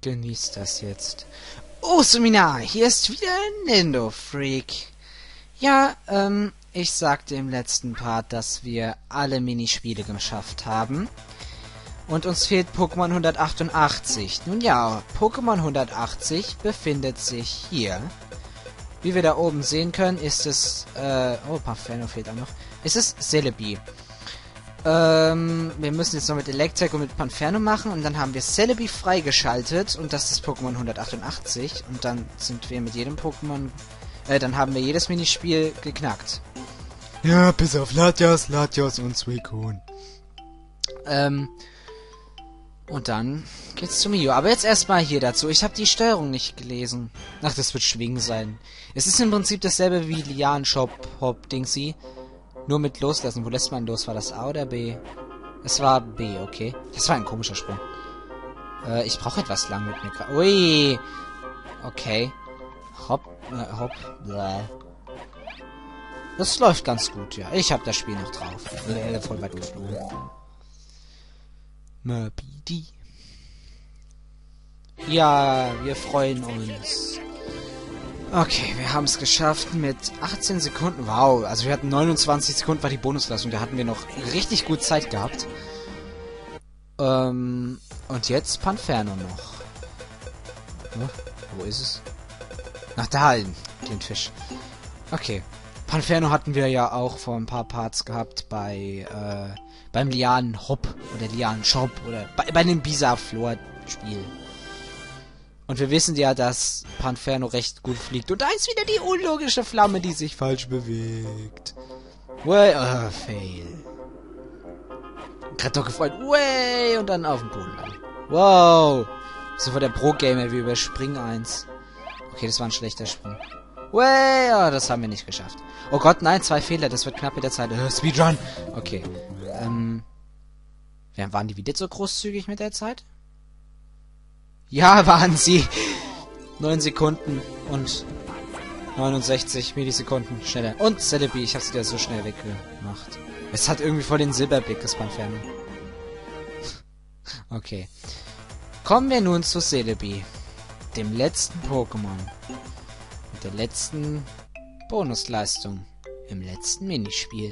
genießt das jetzt. Oh, Seminar, hier ist wieder Nintendo Freak. Ja, ich sagte im letzten Part, dass wir alle Minispiele geschafft haben. Und uns fehlt Pokémon 188. Nun ja, Pokémon 180 befindet sich hier. Wie wir da oben sehen können, ist es, oh, Parfeno fehlt auch noch. Ist es Celebi. Wir müssen jetzt noch mit Electek und mit Panferno machen und dann haben wir Celebi freigeschaltet und das ist Pokémon 188 und dann sind wir mit jedem Pokémon, dann haben wir jedes Minispiel geknackt. Ja, bis auf Latios und Suicune. Und dann geht's zu Mio. Aber jetzt erstmal hier dazu. Ich habe die Steuerung nicht gelesen. Ach, das wird Schwingen sein. Es ist im Prinzip dasselbe wie Lian Shop Hop Dingsy. Nur mit Loslassen. Wo lässt man los? War das A oder B? Es war B, okay. Das war ein komischer Sprung. Ich brauche etwas lang mit mir. Ui! Okay. Hopp, hopp, bläh. Das läuft ganz gut, ja. Ich habe das Spiel noch drauf. Voll weit geflogen. Mabidi. Ja, wir freuen uns. Okay, wir haben es geschafft mit 18 Sekunden. Wow, also wir hatten 29 Sekunden war die Bonusleistung. Da hatten wir noch richtig gut Zeit gehabt. Und jetzt Panferno noch. Wo ist es? Ach, da, den Fisch. Okay. Panferno hatten wir ja auch vor ein paar Parts gehabt beim Lian Hop oder Lian Shop oder bei dem Bisaflor-Spiel. Und wir wissen ja, dass Panferno recht gut fliegt. Und da ist wieder die unlogische Flamme, die sich falsch bewegt. Well, fail. Gerade doch gefreut. Way! Und dann auf den Boden lang. Wow! So war der Pro-Gamer, wir überspringen eins. Okay, das war ein schlechter Sprung. Way! Oh, das haben wir nicht geschafft. Oh Gott, nein, 2 Fehler. Das wird knapp mit der Zeit. Speedrun! Okay. Waren die wieder so großzügig mit der Zeit? Ja, waren sie. 9 Sekunden und 69 Millisekunden schneller. Und Celebi, ich hab's wieder so schnell weggemacht. Es hat irgendwie voll den Silberblick, das Panferno. Okay. Kommen wir nun zu Celebi. Dem letzten Pokémon. Mit der letzten Bonusleistung. Im letzten Minispiel.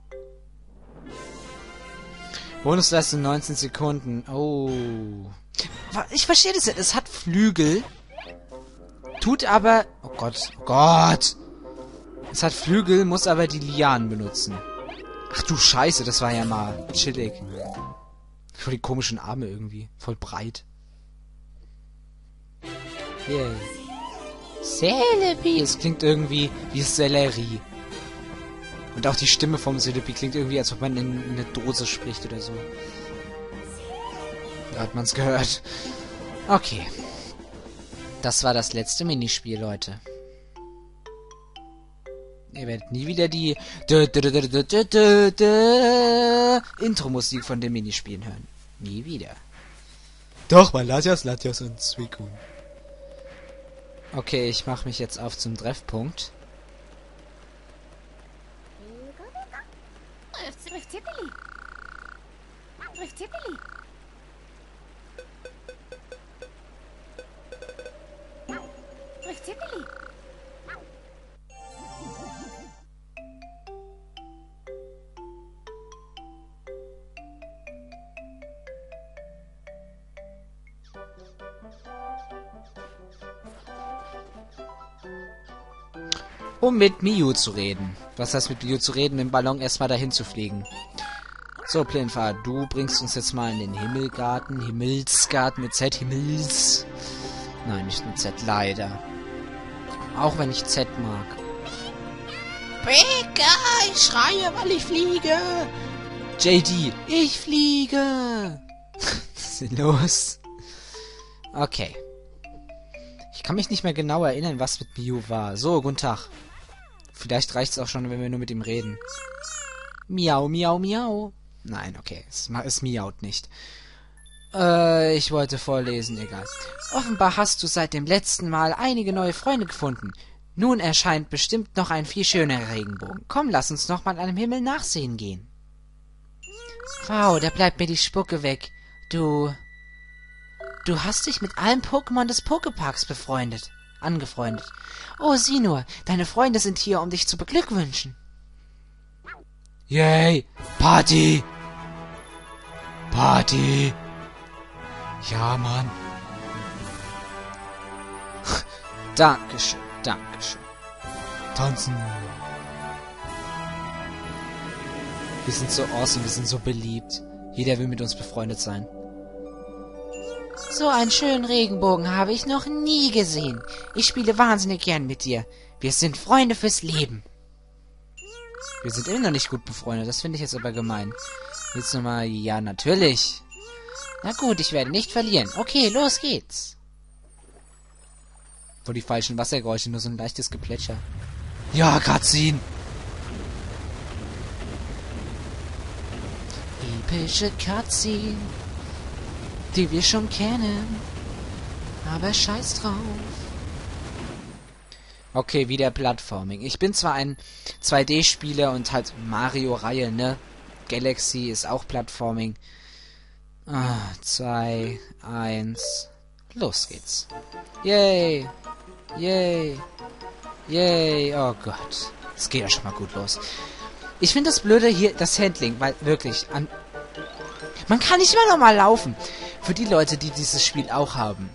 Bonusleistung 19 Sekunden. Oh. Ich verstehe das nicht. Es hat Flügel. Tut aber... Oh Gott. Oh Gott. Es hat Flügel, muss aber die Lianen benutzen. Ach du Scheiße, das war ja mal chillig. Voll die komischen Arme irgendwie. Voll breit. Yeah. Celebi. Es klingt irgendwie wie Sellerie. Und auch die Stimme vom Celebi klingt irgendwie, als ob man in eine Dose spricht oder so. Da hat man's gehört. Okay. Das war das letzte Minispiel, Leute. Ihr werdet nie wieder die Intro-Musik von den Minispielen hören. Nie wieder. Doch, bei Latios und Suicune. Okay, ich mache mich jetzt auf zum Treffpunkt. Um mit Miu zu reden. Was heißt mit Miu zu reden? Mit dem Ballon erstmal dahin zu fliegen. So, Plinfa, du bringst uns jetzt mal in den Himmelgarten. Himmelsgarten mit Z. Himmels. Nein, nicht mit Z, leider. Auch wenn ich Z mag. Pika, ich schreie, weil ich fliege. JD, ich fliege. Was ist denn los? Okay. Ich kann mich nicht mehr genau erinnern, was mit Miu war. So, guten Tag. Vielleicht reicht es auch schon, wenn wir nur mit ihm reden. Miau, miau, miau. Nein, okay. Es miaut nicht. Ich wollte vorlesen, egal. Offenbar hast du seit dem letzten Mal einige neue Freunde gefunden. Nun erscheint bestimmt noch ein viel schönerer Regenbogen. Komm, lass uns noch mal am Himmel nachsehen gehen. Wow, da bleibt mir die Spucke weg. Du... Du hast dich mit allen Pokémon des Poképarks angefreundet. Oh, sieh nur, deine Freunde sind hier, um dich zu beglückwünschen. Yay! Party! Party! Ja, Mann. Dankeschön, Dankeschön. Tanzen. Wir sind so awesome, wir sind so beliebt. Jeder will mit uns befreundet sein. So einen schönen Regenbogen habe ich noch nie gesehen. Ich spiele wahnsinnig gern mit dir. Wir sind Freunde fürs Leben. Wir sind immer noch nicht gut befreundet, das finde ich jetzt aber gemein. Willst du mal? Ja, natürlich. Na gut, ich werde nicht verlieren. Okay, los geht's. Vor die falschen Wassergeräusche, nur so ein leichtes Geplätscher. Ja, Cutscene. Epische Cutscene, die wir schon kennen. Aber scheiß drauf. Okay, wieder Plattforming. Ich bin zwar ein 2D-Spieler und halt Mario-Reihe, ne? Galaxy ist auch Plattforming. 2, 1, los geht's. Yay! Yay! Yay! Oh Gott. Es geht ja schon mal gut los. Ich finde das Blöde hier, das Handling, weil wirklich, man kann nicht immer normal laufen. Für die Leute, die dieses Spiel auch haben.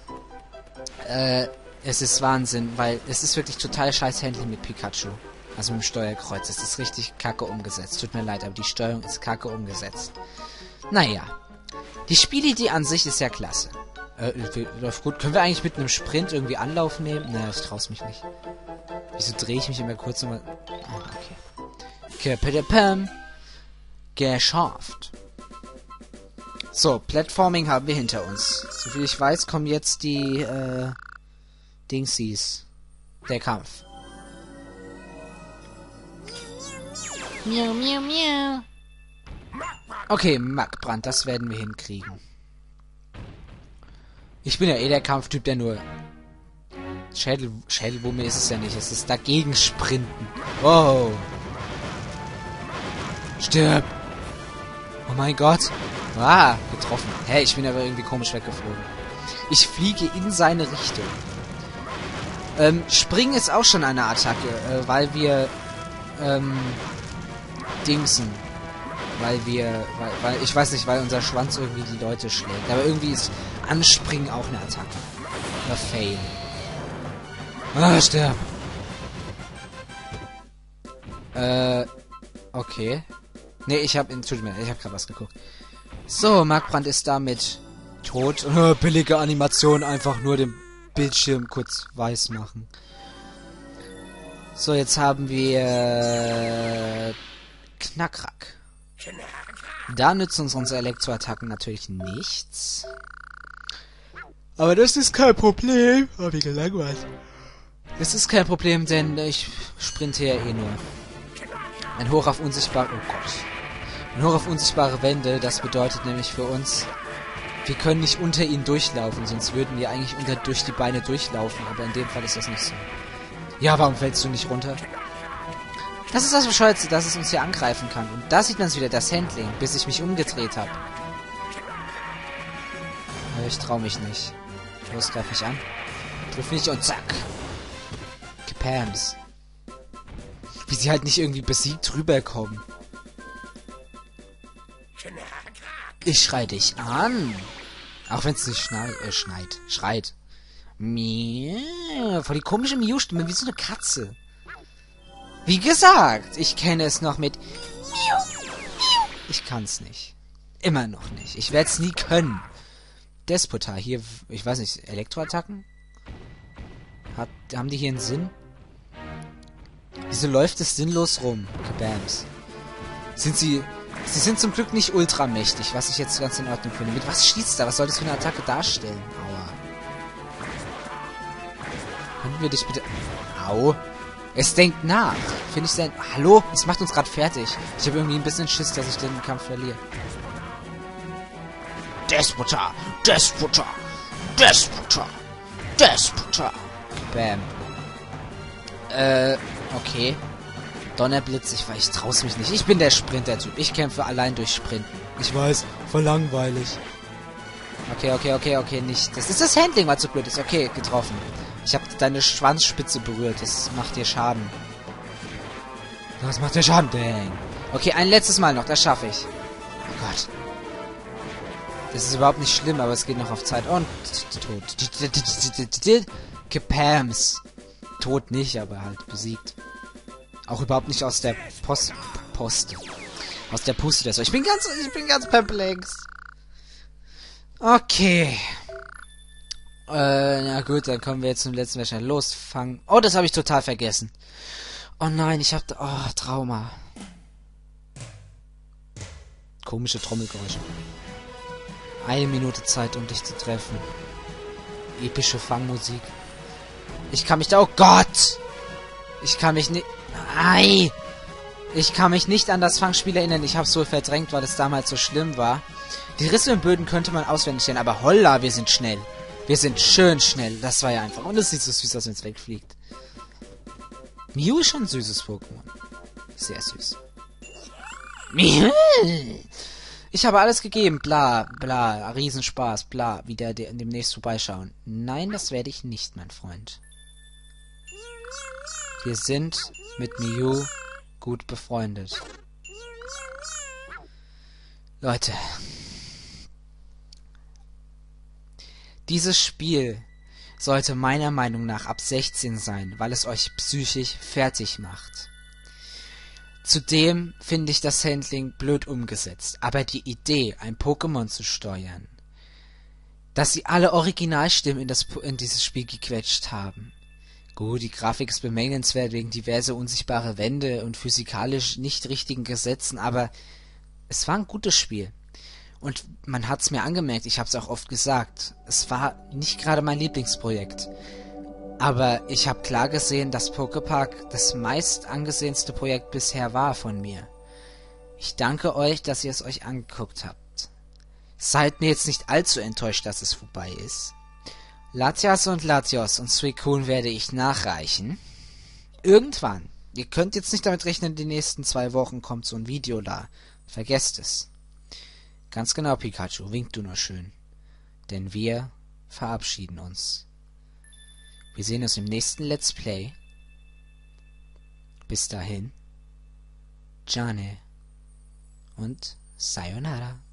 Es ist Wahnsinn, weil es ist wirklich total scheiß Handling mit Pikachu. Also mit dem Steuerkreuz. Es ist richtig kacke umgesetzt. Tut mir leid, aber die Steuerung ist kacke umgesetzt. Naja. Die Spielidee an sich ist ja klasse. Läuft gut. Können wir eigentlich mit einem Sprint irgendwie Anlauf nehmen? Ne, ich trau's mich nicht. Wieso drehe ich mich immer kurz nochmal? Oh, okay. Kapitapam. Geschafft. So, Platforming haben wir hinter uns. Soviel ich weiß, kommen jetzt die, Dingsies. Der Kampf. Miau, miau, miau. Okay, Magbrand, das werden wir hinkriegen. Ich bin ja eh der Kampftyp, der nur... Schädelwumme ist es ja nicht. Es ist dagegen sprinten. Wow. Stirb. Oh mein Gott. Ah, getroffen. Hä, ich bin aber irgendwie komisch weggeflogen. Ich fliege in seine Richtung. Springen ist auch schon eine Attacke, weil wir, dingsen. Weil ich weiß nicht, weil unser Schwanz irgendwie die Leute schlägt. Aber irgendwie ist Anspringen auch eine Attacke. Oder Fail. Ah, sterb. Okay. Nee, ich hab gerade was geguckt. So, Magbrand ist damit tot. Billige Animation, einfach nur den Bildschirm kurz weiß machen. So, jetzt haben wir Knackrack. Da nützen uns unsere Elektroattacken natürlich nichts. Aber das ist kein Problem. Hab ich gelangweilt. Es ist kein Problem, denn ich sprinte ja eh nur. Ein Hoch auf unsichtbare... Oh Gott. Ein Hoch auf unsichtbare Wände, das bedeutet nämlich für uns, wir können nicht unter ihnen durchlaufen, sonst würden wir eigentlich durch die Beine durchlaufen, aber in dem Fall ist das nicht so. Ja, warum fällst du nicht runter? Das ist das Bescheuerte, dass es uns hier angreifen kann. Und da sieht man es wieder, das Handling, bis ich mich umgedreht habe. Aber ich trau mich nicht. Los, greif mich an. Triff mich und zack. Gepams. Wie sie halt nicht irgendwie besiegt rüberkommen. Ich schrei dich an. Auch wenn es nicht schreit. Miau. Voll die komische Miau-Stimme, wie so eine Katze. Wie gesagt, ich kenne es noch mit Miau, Miau. Ich kann's nicht. Immer noch nicht. Ich werde es nie können. Despota, hier, ich weiß nicht, Elektroattacken? Haben die hier einen Sinn? Wieso läuft es sinnlos rum? Kabams. Sie sind zum Glück nicht ultramächtig, was ich jetzt ganz in Ordnung finde. Mit was schießt da? Was soll das für eine Attacke darstellen? Aua. Können wir dich bitte... Au. Es denkt nach. Finde ich denn... Hallo? Es macht uns gerade fertig. Ich habe irgendwie ein bisschen Schiss, dass ich den Kampf verliere. Despota! Despota! Despota! Despota! Bam. Okay. Donnerblitz, ich trau's mich nicht. Ich bin der Sprinter-Typ. Ich kämpfe allein durch Sprinten. Ich weiß, voll langweilig. Okay, nicht. Das ist das Handling, was so blöd ist. Okay, getroffen. Ich habe deine Schwanzspitze berührt. Das macht dir Schaden. Das macht dir Schaden, dang. Okay, ein letztes Mal noch. Das schaffe ich. Oh Gott. Das ist überhaupt nicht schlimm, aber es geht noch auf Zeit. Und tot. Gepams. Tot nicht, aber halt besiegt. Auch überhaupt nicht aus der Poste. Aus der Puste der so. Ich bin ganz perplex. Okay. Na gut, dann kommen wir jetzt zum letzten Wäscher. Losfangen. Oh, das habe ich total vergessen. Oh nein, ich habe... Oh, Trauma. Komische Trommelgeräusche. 1 Minute Zeit, um dich zu treffen. Epische Fangmusik. Ich kann mich da... Oh Gott! Ich kann mich nicht... Nein! Ich kann mich nicht an das Fangspiel erinnern. Ich habe es wohl verdrängt, weil es damals so schlimm war. Die Risse im Böden könnte man auswendig lernen, aber holla, wir sind schnell. Wir sind schön schnell. Das war ja einfach. Und es sieht so süß aus, wenn es wegfliegt. Mew ist schon ein süßes Pokémon. Sehr süß. Mew! Ich habe alles gegeben. Bla, bla. Riesenspaß. Bla. Wieder demnächst vorbeischauen. Nein, das werde ich nicht, mein Freund. Wir sind mit Mew gut befreundet. Leute. Dieses Spiel sollte meiner Meinung nach ab 16 sein, weil es euch psychisch fertig macht. Zudem finde ich das Handling blöd umgesetzt, aber die Idee, ein Pokémon zu steuern, dass sie alle Originalstimmen in dieses Spiel gequetscht haben. Gut, die Grafik ist bemängelnswert wegen diverse unsichtbare Wände und physikalisch nicht richtigen Gesetzen, aber es war ein gutes Spiel. Und man hat's mir angemerkt, ich hab's auch oft gesagt, es war nicht gerade mein Lieblingsprojekt. Aber ich habe klar gesehen, dass Poképark das meist angesehenste Projekt bisher war von mir. Ich danke euch, dass ihr es euch angeguckt habt. Seid mir jetzt nicht allzu enttäuscht, dass es vorbei ist. Latias und Latios und Suicune werde ich nachreichen. Irgendwann. Ihr könnt jetzt nicht damit rechnen, die nächsten 2 Wochen kommt so ein Video da. Vergesst es. Ganz genau, Pikachu, wink du nur schön. Denn wir verabschieden uns. Wir sehen uns im nächsten Let's Play. Bis dahin. Jane. Und Sayonara.